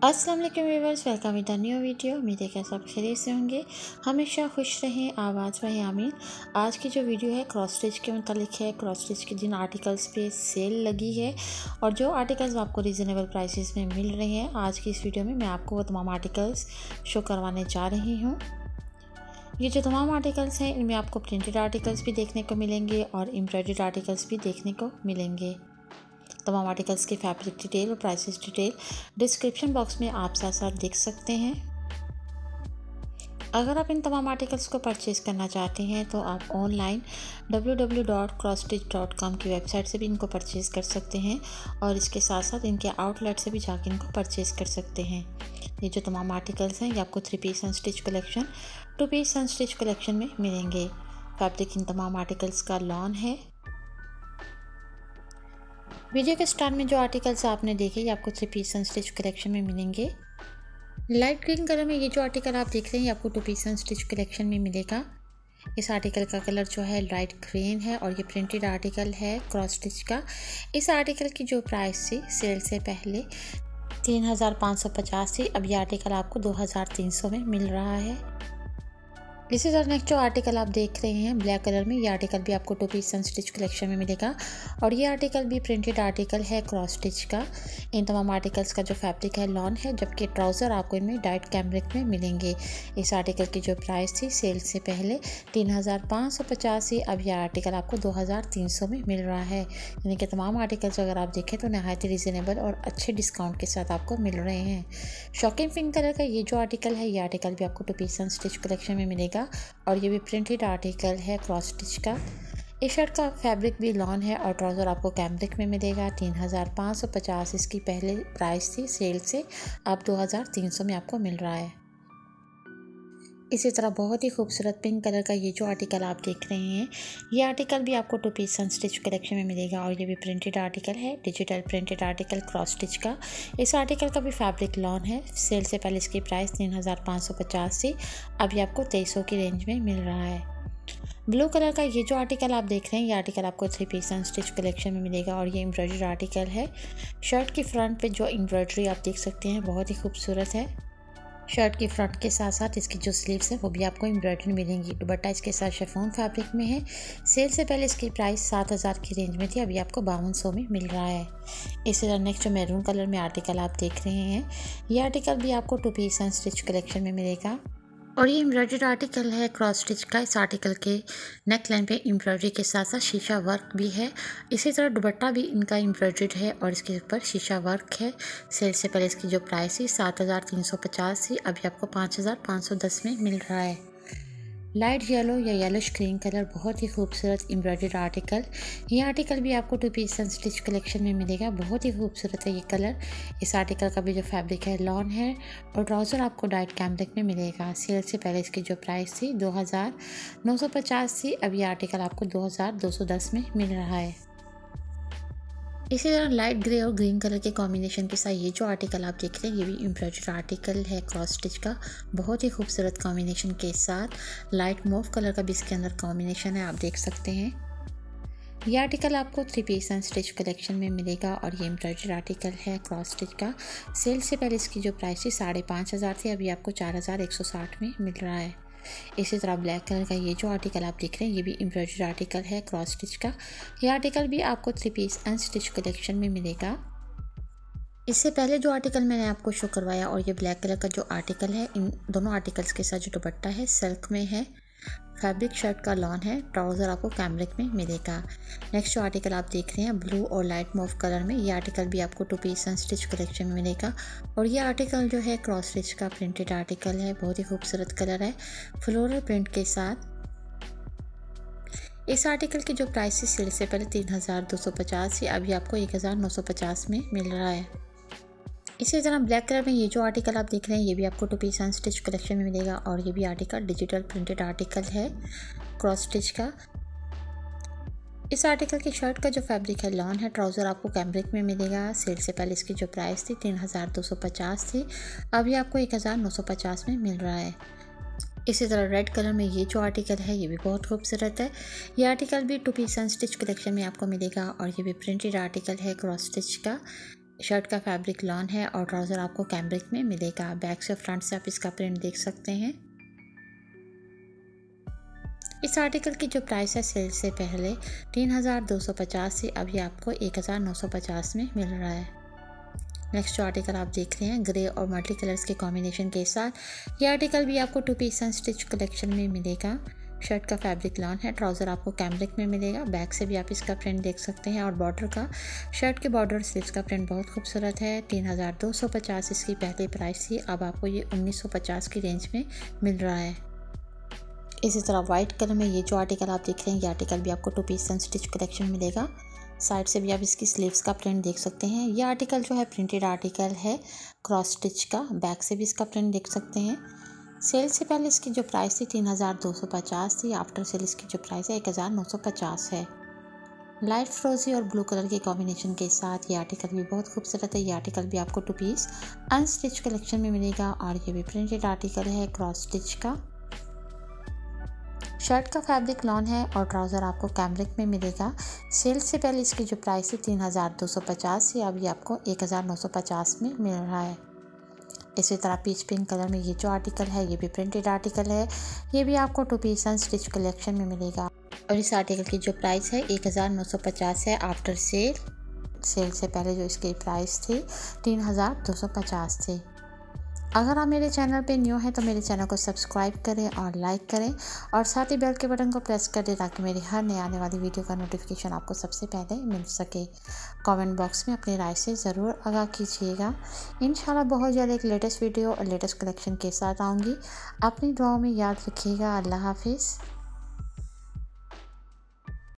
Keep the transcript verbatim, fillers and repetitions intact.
अस्सलाम वालेकुम viewers, welcome with the new video. उम्मीद है कि सब खैरियत से होंगे, हमेशा खुश रहें, आवाज़ रहे आमीन। आज की जो वीडियो है क्रॉस स्टिच के मतलब है। क्रॉस स्टिच के जिन आर्टिकल्स पे सेल लगी है और जो आर्टिकल्स आपको रीज़नेबल प्राइसेस में मिल रहे हैं, आज की इस वीडियो में मैं आपको वो तमाम आर्टिकल्स शो करवाने जा रही हूँ। ये जो तमाम आर्टिकल्स हैं इनमें आपको प्रिंटेड आर्टिकल्स भी देखने को मिलेंगे और एम्ब्रॉयडर्ड आर्टिकल्स भी देखने को मिलेंगे। तमाम आर्टिकल्स की फैब्रिक डिटेल और प्राइसेस डिटेल डिस्क्रिप्शन बॉक्स में आप साथ साथ देख सकते हैं। अगर आप इन तमाम आर्टिकल्स को परचेज करना चाहते हैं तो आप online W W W dot Cross Stitch dot com की वेबसाइट से भी इनको परचेज कर सकते हैं और इसके साथ साथ इनके आउटलेट से भी जाकर इनको परचेज कर सकते हैं। ये जो तमाम आर्टिकल्स हैं ये आपको three piece unstitch collection, two piece unstitch collection में मिलेंगे। फैब्रिक इन तमाम आर्टिकल्स का लॉन है। वीडियो के स्टार्ट में जो आर्टिकल्स आपने देखे ये आपको थ्री पीस अनस्टिच कलेक्शन में मिलेंगे। लाइट ग्रीन कलर में ये जो आर्टिकल आप देख रहे हैं ये आपको टू पीस अनस्टिच कलेक्शन में मिलेगा। इस आर्टिकल का कलर जो है लाइट ग्रीन है और ये प्रिंटेड आर्टिकल है क्रॉस स्टिच का। इस आर्टिकल की जो प्राइस थी सेल से पहले तीन हज़ार पाँच सौ पचास थी, अब ये आर्टिकल आपको दो हज़ार तीन सौ में मिल रहा है। इसी तरह नेक्स्ट जो आर्टिकल आप देख रहे हैं ब्लैक कलर में, ये आर्टिकल भी आपको टू पीस अनस्टिच कलेक्शन में मिलेगा और ये आर्टिकल भी प्रिंटेड आर्टिकल है क्रॉस स्टिच का। इन तमाम आर्टिकल्स का जो फैब्रिक है लॉन है, जबकि ट्राउज़र आपको इनमें डाइट कैमरिक में मिलेंगे। इस आर्टिकल की जो प्राइस थी सेल से पहले तीन हज़ार पाँच सौ पचास थी, अब यह आर्टिकल आपको दो हज़ार तीन सौ में मिल रहा है। यानी कि तमाम आर्टिकल्स अगर आप देखें तो नहायत रीज़नेबल और अच्छे डिस्काउंट के साथ आपको मिल रहे हैं। शॉकिंग पिंक कलर का ये जो आर्टिकल है ये आर्टिकल भी आपको टू पीस अनस्टिच कलेक्शन में मिलेगा और ये भी प्रिंटेड आर्टिकल है क्रॉस स्टिच का। इस शर्ट का फैब्रिक भी लॉन है और ट्राउज़र आपको कैमरिक में मिलेगा। तीन हज़ार पाँच सौ पचास इसकी पहले प्राइस थी सेल से, अब दो हज़ार तीन सौ में आपको मिल रहा है। इसी तरह बहुत ही खूबसूरत पिंक कलर का ये जो आर्टिकल आप देख रहे हैं ये आर्टिकल भी आपको टू पीस अनस्टिच कलेक्शन में मिलेगा और ये भी प्रिंटेड आर्टिकल है, digital printed article Cross Stitch का। इस आर्टिकल का भी फैब्रिक लॉन है। सेल से पहले इसकी प्राइस तीन हज़ार पाँच सौ पचास थी, अब ये आपको तेईस सौ की रेंज में मिल रहा है। ब्लू कलर का ये जो आर्टिकल आप देख रहे हैं ये आर्टिकल आपको थ्री पीस अनस्टिच कलेक्शन में मिलेगा और ये एम्ब्रॉयडर्ड आर्टिकल है। शर्ट की फ्रंट पे जो एम्ब्रॉयडरी आप देख सकते हैं बहुत ही खूबसूरत है। शर्ट की फ्रंट के साथ साथ इसकी जो स्लीव्स है वो भी आपको एम्ब्रॉयडरी मिलेंगी। दुपट्टा इसके साथ शिफॉन फैब्रिक में है। सेल से पहले इसकी प्राइस सात हज़ार की रेंज में थी, अभी आपको बावन सौ में मिल रहा है। इसी तरह नेक्स्ट जो मैरून कलर में आर्टिकल आप देख रहे हैं ये आर्टिकल भी आपको टू पीस अनस्टिच कलेक्शन में मिलेगा और ये एम्ब्रॉयडर्ड आर्टिकल है क्रॉस स्टिच का। इस आर्टिकल के नेक लाइन पे एम्ब्रॉयडरी के साथ साथ शीशा वर्क भी है। इसी तरह दुपट्टा भी इनका एम्ब्रॉयडर्ड है और इसके ऊपर शीशा वर्क है। सेल से पहले इसकी जो प्राइस थी सात हज़ार तीन सौ पचास थी, अभी आपको पाँच हज़ार पाँच सौ दस में मिल रहा है। लाइट येलो या येलोश ग्रीन कलर बहुत ही खूबसूरत एम्ब्रॉयडर्ड आर्टिकल। ये आर्टिकल भी आपको टू पीस अनस्टिच कलेक्शन में मिलेगा। बहुत ही खूबसूरत है ये कलर। इस आर्टिकल का भी जो फैब्रिक है लॉन है और ट्राउज़र आपको डाइट कैमरिक में मिलेगा। सेल से पहले इसकी जो प्राइस थी दो हज़ार नौ सौ पचास थी, अब ये आर्टिकल आपको दो हज़ार दो सौ दस में मिल रहा है। इसी तरह लाइट ग्रे और ग्रीन कलर के कॉम्बिनेशन के साथ ये जो आर्टिकल आप देख रहे हैं ये भी एम्ब्रॉयडर्ड आर्टिकल है क्रॉस स्टिच का। बहुत ही खूबसूरत कॉम्बिनेशन के साथ लाइट मूव कलर का भी इसके अंदर कॉम्बिनेशन है, आप देख सकते हैं। ये आर्टिकल आपको थ्री पीस अनस्टिच कलेक्शन में मिलेगा और ये एम्ब्रॉयडर्ड आर्टिकल है क्रॉस स्टिच का। सेल से पहले इसकी जो प्राइस थी साढ़े पाँच हज़ार थी, अभी आपको चार हज़ार एक सौ साठ में मिल रहा है। इसी तरह ब्लैक कलर का ये जो आर्टिकल आप देख रहे हैं ये भी एम्ब्रॉयडर्ड आर्टिकल है क्रॉस स्टिच का। ये आर्टिकल भी आपको थ्री पीस अनस्टिच कलेक्शन में मिलेगा। इससे पहले जो आर्टिकल मैंने आपको शो करवाया और ये ब्लैक कलर का जो आर्टिकल है, इन दोनों आर्टिकल्स के साथ जो दुपट्टा है सिल्क में है। फैब्रिक शर्ट का लॉन है, ट्राउज़र आपको कैमरिक में मिलेगा। नेक्स्ट जो आर्टिकल आप देख रहे हैं ब्लू और लाइट मूव कलर में, ये आर्टिकल भी आपको टू पीस अनस्टिच कलेक्शन में मिलेगा और ये आर्टिकल जो है क्रॉस स्टिच का प्रिंटेड आर्टिकल है। बहुत ही खूबसूरत कलर है फ्लोरल प्रिंट के साथ। इस आर्टिकल की जो प्राइस थी सेल से पहले तीन हज़ार दो सौ पचास थी, अभी आपको एक हज़ार नौ सौ पचास में मिल रहा है। इसी तरह ब्लैक कलर में ये जो आर्टिकल आप देख रहे हैं ये भी आपको टू पीस अनस्टिच कलेक्शन में मिलेगा और ये भी आर्टिकल डिजिटल प्रिंटेड आर्टिकल है क्रॉस स्टिच का। इस आर्टिकल की शर्ट का जो फैब्रिक है लॉन है, ट्राउज़र आपको कैमरिक में मिलेगा। सेल से पहले इसकी जो प्राइस थी तीन हज़ार दो सौ पचास थी, अभी आपको एक हज़ार नौ सौ पचास में मिल रहा है। इसी तरह रेड कलर में ये जो आर्टिकल है ये भी बहुत खूबसूरत है। ये आर्टिकल भी टू पीस अनस्टिच कलेक्शन में आपको मिलेगा और ये भी प्रिंटेड आर्टिकल है क्रॉस स्टिच का। शर्ट का फैब्रिक लॉन है और ट्राउज़र आपको कैम्ब्रिक में मिलेगा। बैक से फ्रंट से आप इसका प्रिंट देख सकते हैं। इस आर्टिकल की जो प्राइस है सेल से पहले तीन हज़ार दो सौ पचास से अभी आपको एक हज़ार नौ सौ पचास में मिल रहा है। नेक्स्ट जो आर्टिकल आप देख रहे हैं ग्रे और मल्टी कलर्स के कॉम्बिनेशन के साथ, ये आर्टिकल भी आपको टू पीस अनस्टिच कलेक्शन में मिलेगा। शर्ट का फैब्रिक लॉन है, ट्राउज़र आपको कैम्ब्रिक में मिलेगा। बैक से भी आप इसका प्रिंट देख सकते हैं और बॉर्डर का, शर्ट के बॉर्डर और स्लीव्स का प्रिंट बहुत खूबसूरत है। तीन हज़ार दो सौ पचास इसकी पहले प्राइस थी, अब आपको ये उन्नीस सौ पचास की रेंज में मिल रहा है। इसी तरह वाइट कलर में ये जो आर्टिकल आप देख रहे हैं, ये आर्टिकल भी आपको टू पीस अनस्टिच कलेक्शन में मिलेगा। साइड से भी आप इसकी स्लीव्स का प्रिंट देख सकते हैं। ये आर्टिकल जो है प्रिंटेड आर्टिकल है क्रॉस स्टिच का। बैक से भी इसका प्रिंट देख सकते हैं। सेल से पहले इसकी जो प्राइस थी तीन हज़ार दो सौ पचास थी, आफ्टर सेल इसकी जो प्राइस है एक हज़ार नौ सौ पचास है। लाइट फ्रोजी और ब्लू कलर के कॉम्बिनेशन के साथ ये आर्टिकल भी बहुत खूबसूरत है। ये आर्टिकल भी आपको टू पीस अनस्टिच कलेक्शन में मिलेगा और ये भी प्रिंटेड आर्टिकल है क्रॉस स्टिच का। शर्ट का फैब्रिक लॉन है और ट्राउज़र आपको कैम्ब्रिक में मिलेगा। सेल से पहले इसकी जो प्राइस है तीन हज़ार दो सौ पचास है, अभी आपको एक हज़ार नौ सौ पचास में मिल रहा है। इसी तरह पीच पिंक कलर में ये जो आर्टिकल है, ये भी प्रिंटेड आर्टिकल है। ये भी आपको टू पीस अनस्टिच कलेक्शन में मिलेगा और इस आर्टिकल की जो प्राइस है एक हज़ार नौ सौ पचास है, आफ्टर सेल। सेल से पहले जो इसकी प्राइस थी तीन हज़ार दो सौ पचास थी। अगर आप मेरे चैनल पे न्यू हैं तो मेरे चैनल को सब्सक्राइब करें और लाइक करें और साथ ही बेल के बटन को प्रेस कर दें ताकि मेरी हर नए आने वाली वीडियो का नोटिफिकेशन आपको सबसे पहले मिल सके। कमेंट बॉक्स में अपनी राय से ज़रूर आगाह कीजिएगा। इंशाल्लाह बहुत जल्द एक लेटेस्ट वीडियो और लेटेस्ट कलेक्शन के साथ आऊँगी। अपनी दुआओं में याद रखिएगा। अल्लाह हाफिज़।